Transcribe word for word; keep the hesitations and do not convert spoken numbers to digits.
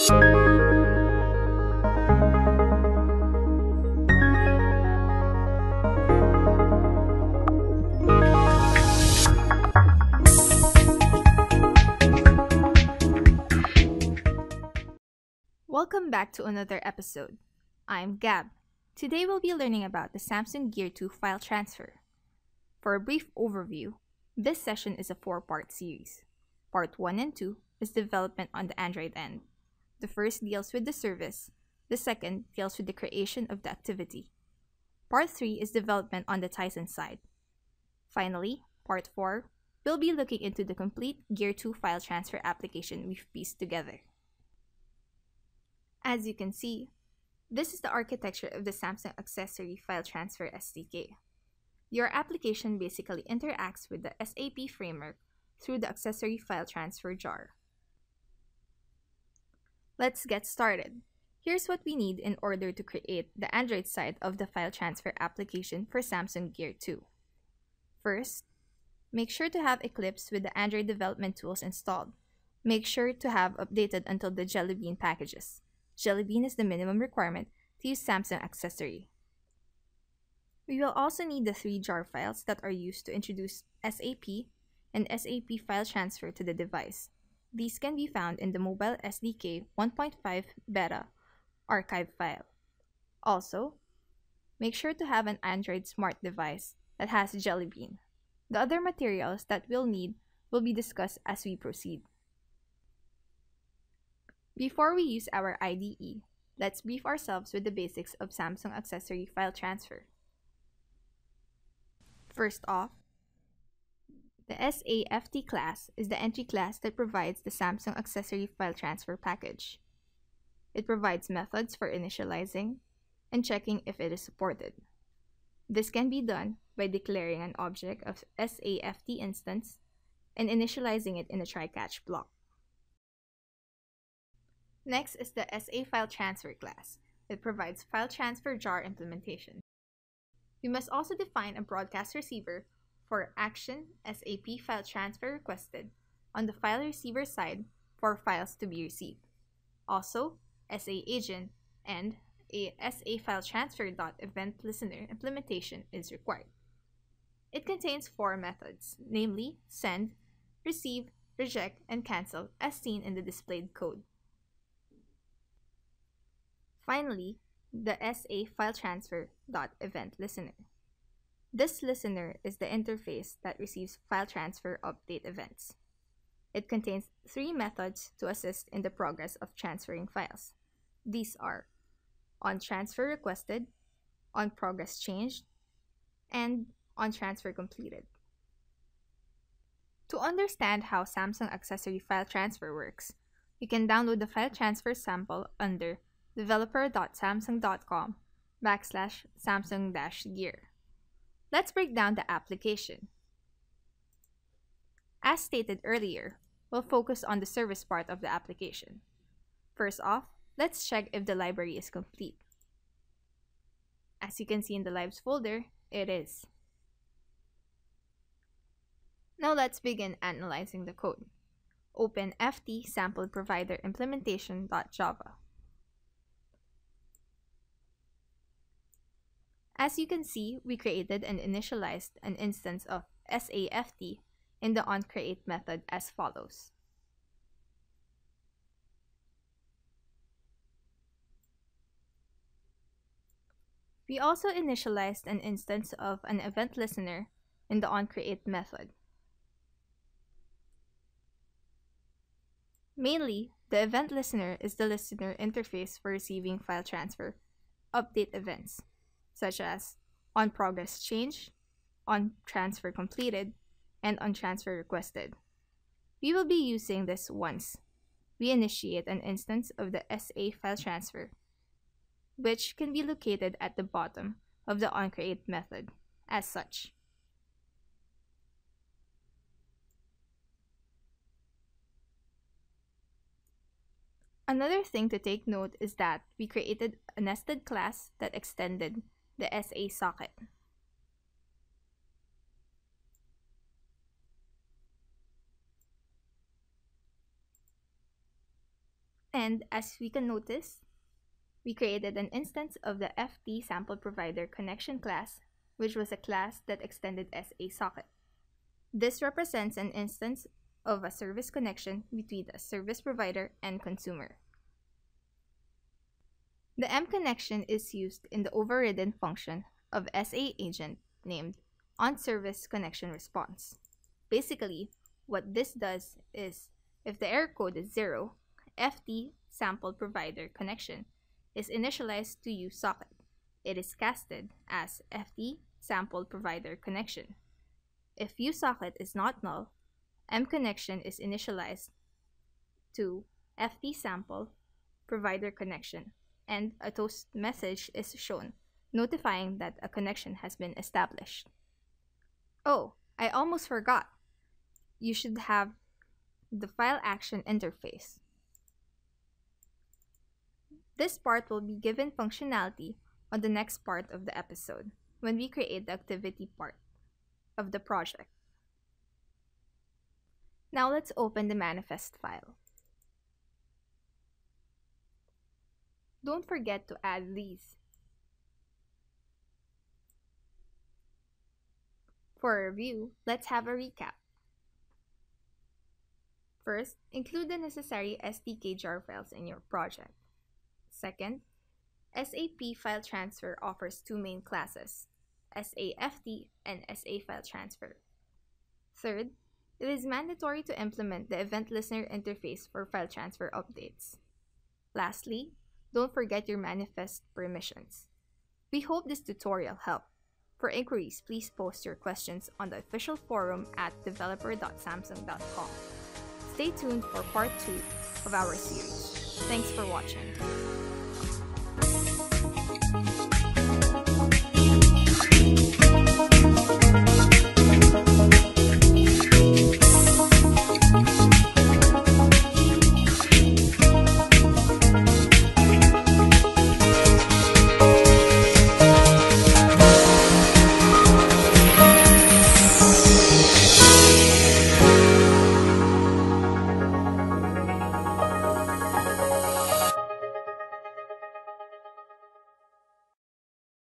Welcome back to another episode. I'm Gab. Today we'll be learning about the Samsung Gear two file transfer. For a brief overview, this session is a four-part series. Part one and two is development on the Android end. The first deals with the service, the second deals with the creation of the activity. Part three is development on the Tizen side. Finally, Part four will be looking into the complete Gear two file transfer application we've pieced together. As you can see, this is the architecture of the Samsung Accessory File Transfer S D K. Your application basically interacts with the S A P framework through the Accessory File Transfer jar. Let's get started. Here's what we need in order to create the Android side of the file transfer application for Samsung Gear two. First, make sure to have Eclipse with the Android development tools installed. Make sure to have updated until the Jelly Bean packages. Jelly Bean is the minimum requirement to use Samsung Accessory. We will also need the three jar files that are used to introduce S A P and S A P File Transfer to the device. These can be found in the Mobile S D K one point five Beta archive file. Also, make sure to have an Android smart device that has Jelly Bean. The other materials that we'll need will be discussed as we proceed. Before we use our I D E, let's brief ourselves with the basics of Samsung Accessory File Transfer. First off, the SAft class is the entry class that provides the Samsung Accessory File Transfer package. It provides methods for initializing and checking if it is supported. This can be done by declaring an object of SAft instance and initializing it in a try-catch block. Next is the SAFile Transfer class. It provides file transfer jar implementation. We must also define a broadcast receiver for action S A P file transfer requested on the file receiver side for files to be received. Also, S A agent and a SAFile Transfer.EventListener implementation is required. It contains four methods, namely send, receive, reject, and cancel as seen in the displayed code. Finally, the SAFile Transfer.EventListener. This listener is the interface that receives file transfer update events. It contains three methods to assist in the progress of transferring files. These are on transfer requested, on progress changed, and on transfer completed. To understand how Samsung Accessory File Transfer works, you can download the file transfer sample under developer.samsung.com backslash Samsung dash gear. Let's break down the application. As stated earlier, we'll focus on the service part of the application. First off, let's check if the library is complete. As you can see in the Libs folder, it is. Now let's begin analyzing the code. Open ft sample provider implementation.java. As you can see, we created and initialized an instance of SAft in the onCreate method as follows. We also initialized an instance of an EventListener in the onCreate method. Mainly, the EventListener is the listener interface for receiving file transfer update events, such as on progress change, on transfer completed, and on transfer requested. We will be using this once we initiate an instance of the SAFile Transfer, which can be located at the bottom of the onCreate method as such. Another thing to take note is that we created a nested class that extended the S A socket. And as we can notice, we created an instance of the F T Sample Provider Connection class, which was a class that extended S A socket. This represents an instance of a service connection between a service provider and consumer. The M connection is used in the overridden function of S A agent named onServiceConnectionResponse. Basically, what this does is, if the error code is zero, F T Sample Provider Connection is initialized to uSocket. It is casted as F T Sample Provider Connection. If uSocket is not null, M connection is initialized to F T Sample Provider Connection, and a toast message is shown notifying that a connection has been established. Oh, I almost forgot. You should have the file action interface. This part will be given functionality on the next part of the episode when we create the activity part of the project. Now let's open the manifest file. Don't forget to add these. For a review, let's have a recap. First, include the necessary S D K jar files in your project. Second, S A P File Transfer offers two main classes, SAft and SAFile Transfer. Third, it is mandatory to implement the EventListener interface for file transfer updates. Lastly, don't forget your manifest permissions. We hope this tutorial helped. For inquiries, please post your questions on the official forum at developer dot samsung dot com. Stay tuned for part two of our series. Thanks for watching.